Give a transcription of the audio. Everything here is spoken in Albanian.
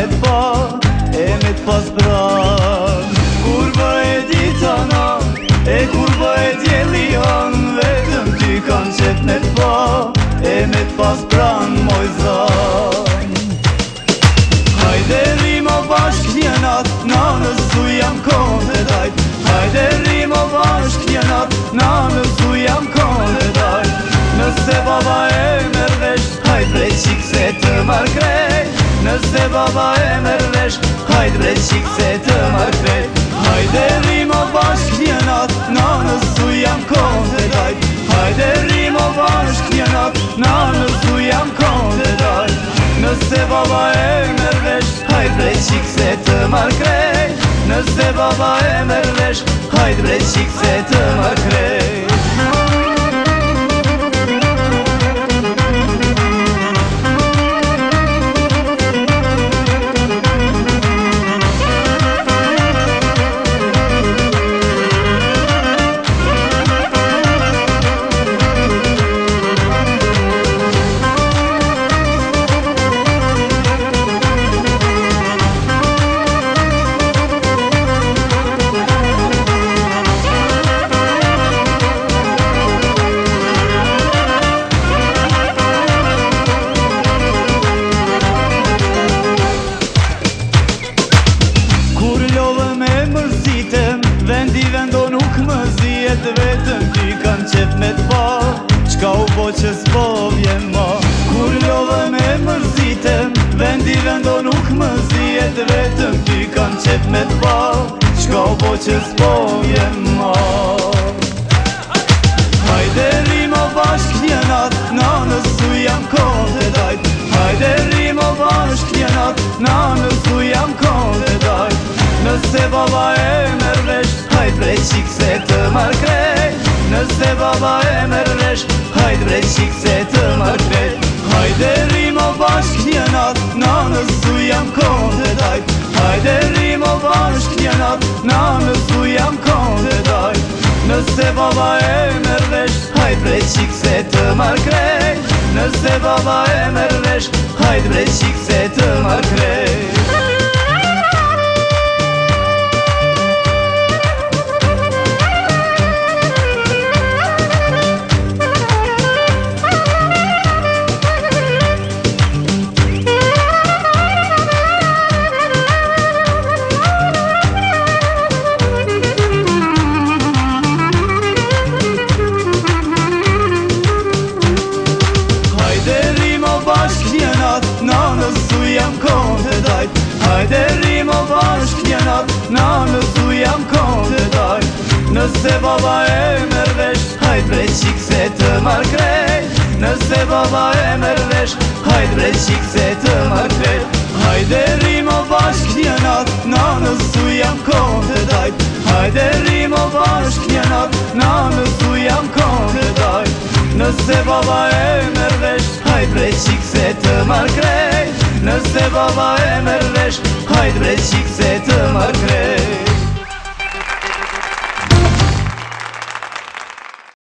me t'pa, e me t'pas pran. Kur bëhet dita non, e kur bëhet dielli jon, vetëm ty kam qef me t'pa, e me t'pas pran moj zan. Hajde rimo bashk një nat, nanës tu jam konde dajt. Hajde rimo bashk një nat, nanës tu jam konde dajt. Nëse baba e merr vesh, hajt bre qik se të marr krejt. Nëse baba e merr vesh, hajt bre qik se të marr krejt. Hajde rimo bashk një nat, nanës tu jam konde dajt. Hajde rimo bashk një nat, nanës tu jam konde dajt. Nëse baba e merr vesh, hajt bre qik se të marr krejt. Nëse baba e merr vesh, hajt bre qik se të marr krejt. Vendi vendo nuk më zihet, vetëm ty kam qef me t'pa, qka u po që s'po vjen ma. Kur lodhe me mërzitem, vendi vendo nuk më zihet, vetëm ty kam qef me t'pa, qka u po që s'po vjen ma. Hajde rimo bashk një nat, nanës tu jam konde dajt. Hajde rimo bashk një nat, nanës tu jam konde dajt. Nëse baba e merr vesh, hajt bre qik se të marr krejt. Nëse baba e merr vesh, hajt bre qik se të marr krejt. Hajde rimo bashk një nat, nanës tu jam konde dajt. Hajde rimo bashk një nat, nanës tu jam konde dajt. Nëse baba e merr vesh, hajt bre qik se të marr krejt. Nëse baba e merr vesh, hajt bre qik se të marr krejt. Nanës tu jam konde dajt. Hajde rimo bashk një nat, nanës tu jam konde dajt. Nëse baba e merr vesh, hajt bre qik se të marr krejt. Nëse baba e merr vesh, hajt bre qik se të marr krejt. Hajde rimo bashk një nat, nanës tu jam konde dajt. Hajde rimo bashk një nat, nanës tu jam konde dajt. Nëse baba e merr vesh, hajt bre qik se të marr krejt. Nëse baba e merr vesh,